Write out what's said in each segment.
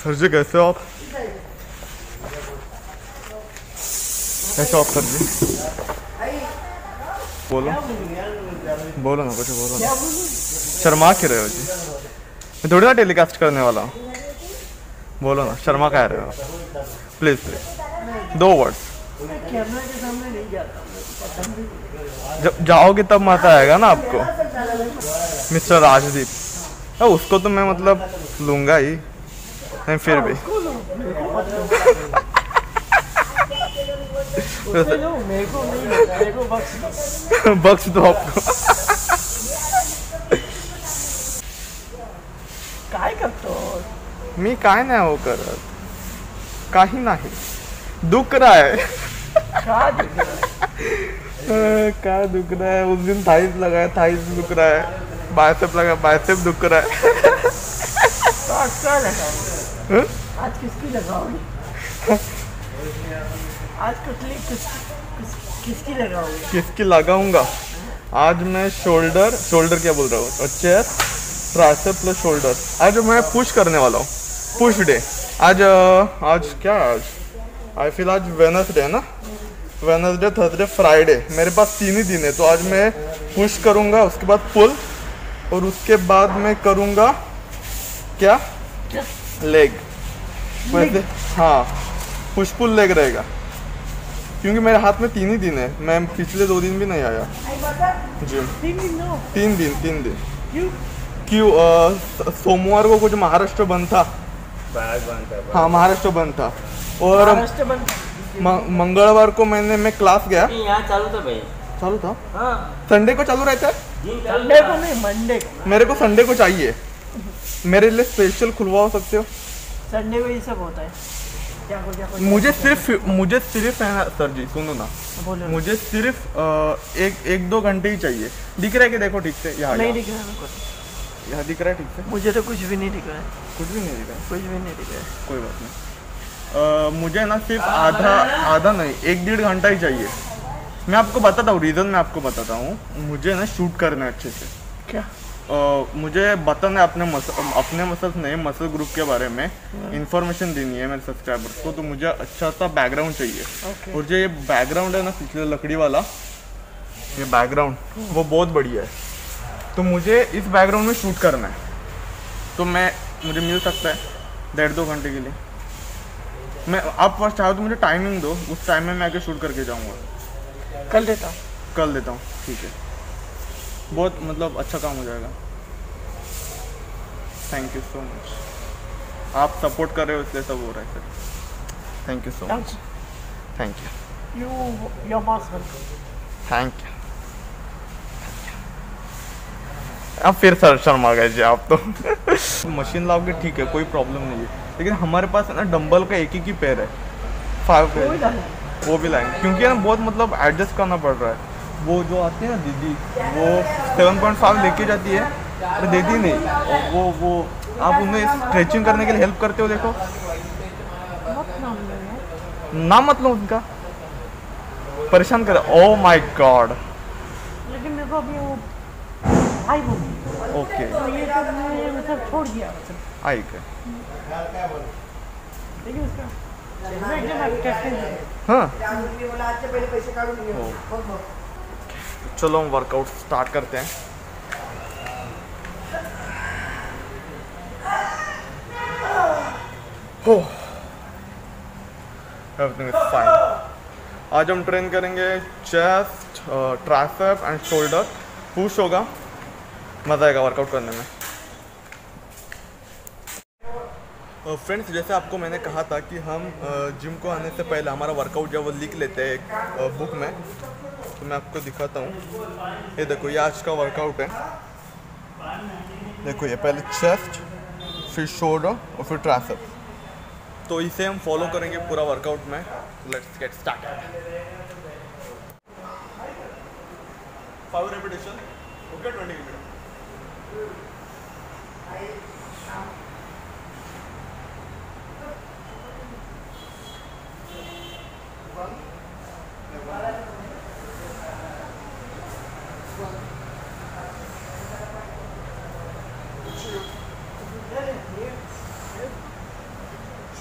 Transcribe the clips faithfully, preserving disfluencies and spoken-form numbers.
Sir जी कैसे हो आप? कैसे हो आप सर जी? बोलो बोलो ना, कुछ बोलो ना। शर्मा क्यों रहे हो जी? मैं थोड़ी ना टेलीकास्ट करने वाला हूँ। बोलो ना, शर्मा कह रहे हो? प्लीज प्लीज दो वर्ड्स। जब जाओगे तब मजा आएगा ना आपको। मिस्टर राजदीप, तो उसको तो मैं मतलब लूंगा ही नहीं, फिर भी बख्श दो आपको। काय करतो मी काय नाही हो करत, काही नाही, दुख रहा है। क्या दुख रहा है? उस दिन थाइस लगाया, थाइस दुख रहा है, बाइसेप लगा, बाइसेप दुख रहा है। तो आज क्या लगाओगे? आज किसकी लगाओगे? आज कुतली किस, किस, किसकी लगाओगे? किसकी लगाऊंगा? आज मैं शोल्डर शोल्डर क्या बोल रहा हूँ, और चेस्ट, ट्राइसेप प्लस शोल्डर। आज मैं पुश करने वाला हूँ, पुश डे। आज आज क्या है? आज आई फील आज वेनसडे है ना, वेनसडे थर्सडे फ्राइडे, मेरे पास तीन ही दिन है। तो आज मैं पुश करूँगा, उसके बाद पुल, और उसके बाद मैं करूँगा क्या, लेग। वैसे हाँ, पुश पुल लेग रहेगा, क्योंकि मेरे हाथ में तीन ही दिन है। मैं पिछले दो दिन भी नहीं आया जी। तीन दिन नो? तीन दिन तीन दिन क्यों? क्यों? सोमवार को कुछ महाराष्ट्र बंद था। हाँ, महाराष्ट्र बंद था। और महाराष्ट्र बंद। मंगलवार को मैंने मैं क्लास गया। यहाँ चालू था भाई, चालू था। हाँ संडे को चालू रहता है। संडे को नहीं, मंडे को। मेरे को संडे को चाहिए, मेरे लिए स्पेशल खुलवा सकते हो? संडे को ये सब होता है। क्या को, क्या को, मुझे सिर्फ मुझे सिर्फ है ना सर जी, सुनो ना, बोलो। मुझे सिर्फ आ, एक एक दो घंटे ही चाहिए। दिख रहा है कि देखो ठीक से, यहाँ नहीं यहाँ दिख रहा है कुछ। यहाँ दिख रहा है ठीक से? मुझे तो कुछ भी नहीं दिख रहा है। कुछ भी नहीं दिख रहा है? कुछ भी नहीं दिख रहा है। कोई बात नहीं। आ, मुझे ना सिर्फ आधा आधा नहीं, एक डेढ़ घंटा ही चाहिए। मैं आपको बताता हूँ रीज़न, मैं आपको बताता हूँ। मुझे ना शूट करना है अच्छे से। क्या? आ, मुझे बताना है अपने मसल अपने मसल्स नहीं, मसल ग्रुप के बारे में इंफॉर्मेशन देनी है मेरे सब्सक्राइबर्स को। तो मुझे अच्छा सा बैकग्राउंड चाहिए। okay. और जो ये बैकग्राउंड है ना, पिछले लकड़ी वाला ये बैकग्राउंड, वो बहुत बढ़िया है। तो मुझे इस बैकग्राउंड में शूट करना है। तो मैं मुझे मिल सकता है डेढ़ दो घंटे के लिए? मैं आप फर्स्ट चाहो तो मुझे टाइमिंग दो, उस टाइम में मैं आके शूट करके जाऊँगा। कल देता हूँ। कल देता हूँ, ठीक है। बहुत मतलब अच्छा काम हो जाएगा। थैंक यू सो मच, आप सपोर्ट कर रहे हो इसलिए सब हो रहा है sir. Thank you so much. Thank you. You your most welcome. Thank you. अब फिर सर शर्मा गए जी आप तो। मशीन लाओगे ठीक है, कोई प्रॉब्लम नहीं है, लेकिन हमारे पास है ना डंबल का एक ही की पैर है, फाइव पैर, वो भी लाएंगे, क्योंकि ना बहुत मतलब एडजस्ट करना पड़ रहा है। वो जो आती है ना दीदी, वो सेवन पॉइंट फाइव लेके जाती है, तो देती नहीं। वो वो आप उन्हें स्ट्रेचिंग करने के लिए हेल्प करते हो, देखो नाम मतलब उनका परेशान कर। Oh my God. लेकिन मेरे को अभी वो भाई बोल, ओके, तो ये सब मैंने मतलब छोड़ दिया मतलब। आई के लेकिन उसका मैं एकदम कैसे हाँ। चलो हम वर्कआउट स्टार्ट करते हैं। हो, एवरीथिंग इज फाइन। आज हम ट्रेन करेंगे chest, tricep and shoulder. Push होगा, मज़ा आएगा वर्कआउट करने में। फ्रेंड्स, uh, जैसे आपको मैंने कहा था कि हम जिम uh, को आने से पहले हमारा वर्कआउट जब वो लिख लेते हैं एक बुक uh, में, तो मैं आपको दिखाता हूँ। ये देखो, ये आज का वर्कआउट है। देखो, ये पहले चेस्ट, फिर शोल्डर और फिर ट्राइसेप। तो इसे हम फॉलो करेंगे पूरा वर्कआउट में। Let's get started. Five repetition, okay, twenty minute.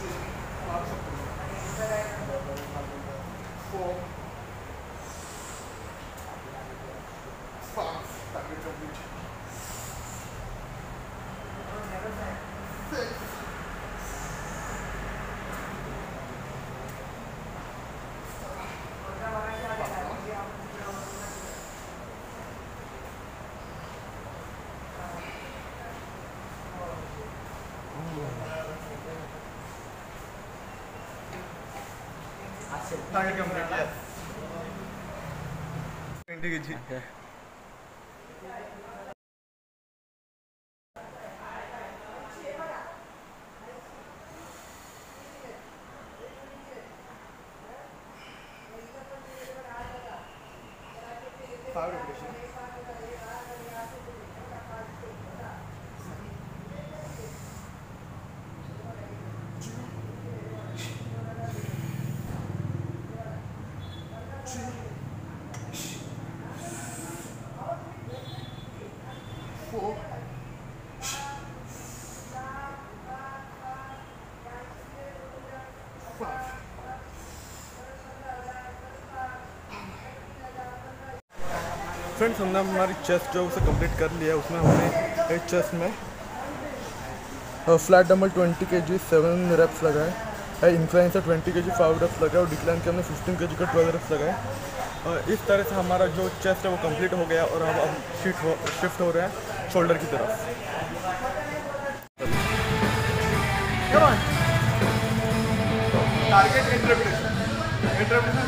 Target complete, yes. twenty kg. Okay. Five repetition. Four. Five. Friends हमने हमारी चेस्ट जो है उसे कंप्लीट कर लिया है। उसमें हमने एक चेस्ट में flat dumbbell twenty K G seven reps लगाए, इंक्लाइन से twenty K G five wraps लगाए और डिक्लाइन के हमने फिफ्टीन के जी का ट्वेल्व रेप्स लगाए। और इस तरह से हमारा जो चेस्ट है वो कंप्लीट हो गया और अब हम शिफ्ट हो शिफ्ट हो रहे हैं शोल्डर की तरफ। टारगेट इंटरप्रिटेशन इंटरप्रिटेशन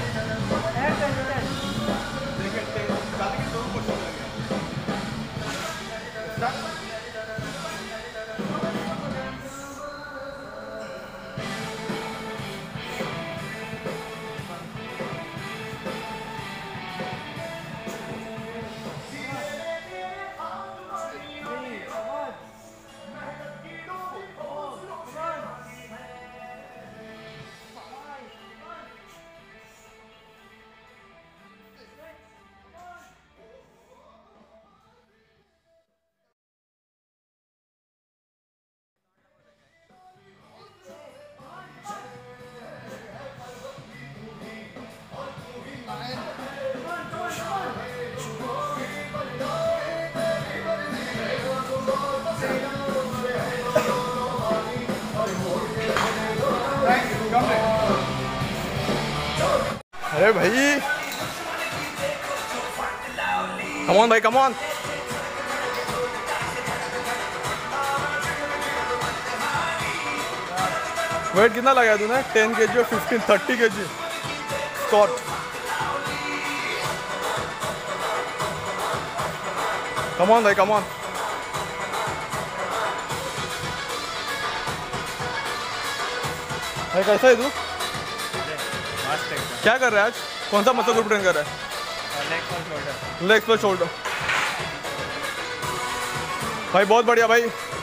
अरे भाई कम ऑन भाई कम ऑन। वेट कितना लगाया तूने? टेन के जी और फिफ्टीन थर्टी के जी स्क्वाट। कम ऑन भाई कम ऑन। भाई कैसा है तू? क्या कर रहा है आज? कौन सा मसल ग्रुप ट्रेन कर रहा है? Leg plus shoulder. भाई बहुत बढ़िया भाई।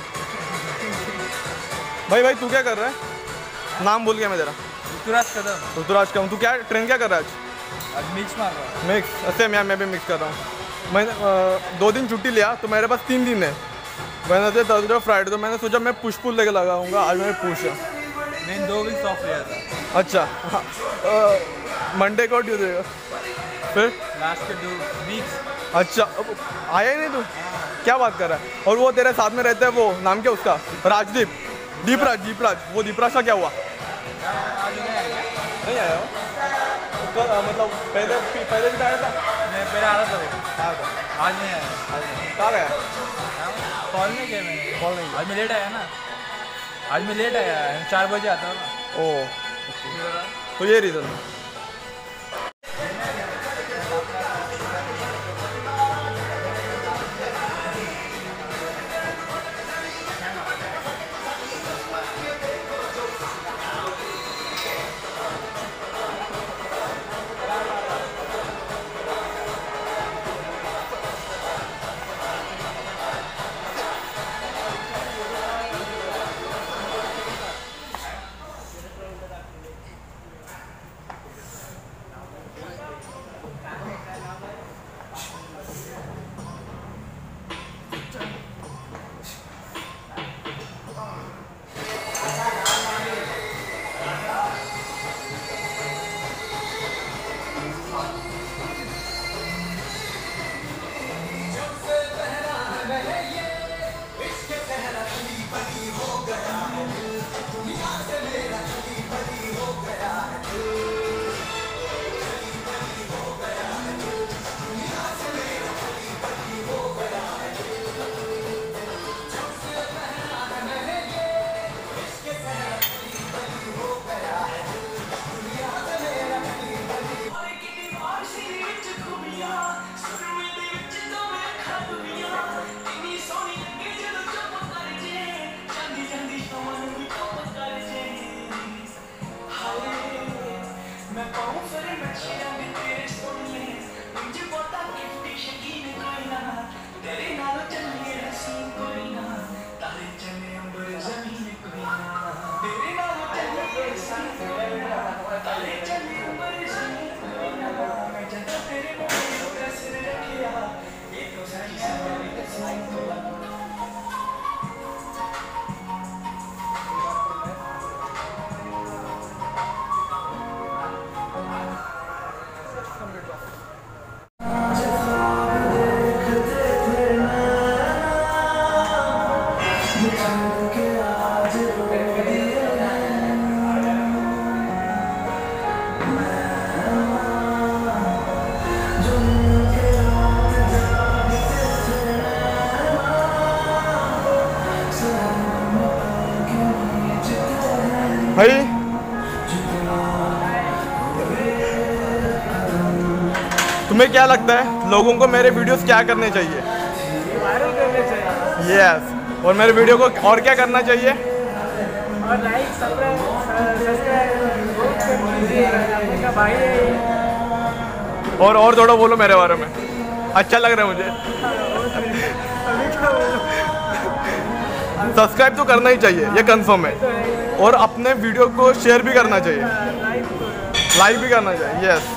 भाई भाई तू क्या कर रहा है? नाम भूल गया मैं तेरा। ऋतुराज कदम। ऋतुराज कदम। तू क्या ट्रेन क्या कर रहा है आज? आज मिक्स मार रहा हूँ। मिक्स? अच्छा मैं मैं भी मिक्स कर रहा हूँ। मैंने दो दिन छुट्टी लिया तो मेरे पास तीन दिन है, वेडनेसडे थर्सडे फ्राइडे। तो मैंने सोचा मैं पुश पुल लेके लगाऊंगा। आज मैंने पुश है। मैंने दो वीक्स ऑफ लिया था। अच्छा मंडे को ट्यूसडे को फिर लास्ट के दो वीक्स। अच्छा आया ही नहीं तू? क्या बात कर रहा है? और वो तेरे साथ में रहता है वो नाम क्या उसका? राजदीप। दीपराज दीपराज वो दीपराज का क्या हुआ? नहीं आया वो? तो, मतलब पहले पहले भी आया था? मैं पहले आ रहा था वो। आया था। आज नहीं आया। आज नहीं। कहाँ गया? कॉल नहीं किया मैंने। कॉल नहीं किया। आज मैं लेट आया ना। आज मैं लेट आया, चार बजे आता हूँ ना। ओह तो ये रीज़न है। भाई तुम्हें क्या लगता है लोगों को मेरे वीडियोस क्या करने चाहिए? वायरल करने चाहिए। यस, और मेरे वीडियो को और क्या करना चाहिए? और लाइक सब्सक्राइब सब्सक्राइब भाई है। और और थोड़ा बोलो मेरे बारे में, अच्छा लग रहा है मुझे। सब्सक्राइब तो करना ही चाहिए, ये कंफर्म है, और अपने वीडियो को शेयर भी करना चाहिए, लाइक भी करना चाहिए। यस,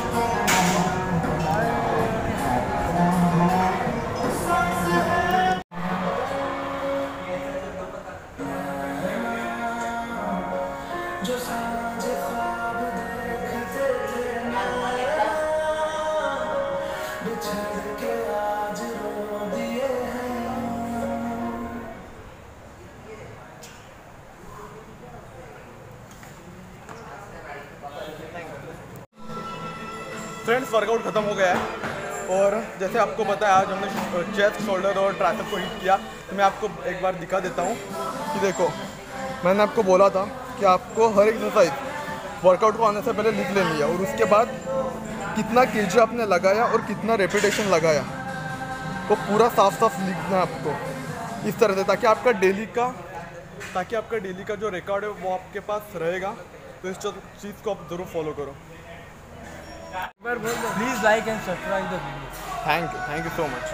फ्रेंड्स वर्कआउट ख़त्म हो गया है, और जैसे आपको पता है आज हमने चेस्ट, शोल्डर और ट्राइसेप को हिट किया। तो मैं आपको एक बार दिखा देता हूँ कि देखो, मैंने आपको बोला था कि आपको हर एक्सरसाइज वर्कआउट को आने से पहले लिख लेनी है, और उसके बाद कितना केजी आपने लगाया और कितना रेपिटेशन लगाया वो पूरा साफ साफ लिखना है आपको इस तरह से, ताकि आपका डेली का ताकि आपका डेली का जो रिकॉर्ड है वो आपके पास रहेगा। तो इस चीज़ को आप ज़रूर फॉलो करो। Please like and subscribe the video thank you thank you so much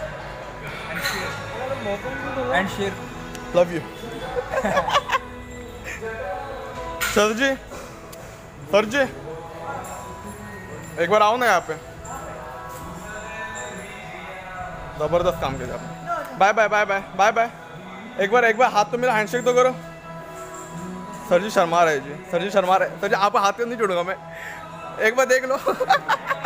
and share. Love you. Sir जी, सर जी एक बार आओ ना यहाँ पे, जबरदस्त काम किया आपने। Bye bye bye bye bye bye. एक बार एक बार हाथ तो मेरा हैंडशेक तो करो। सर जी शर्मा रहे जी, सर जी शर्मा रहे। सर जी आप हाथ नहीं जोड़ूंगा मैं, एक बार देख लो।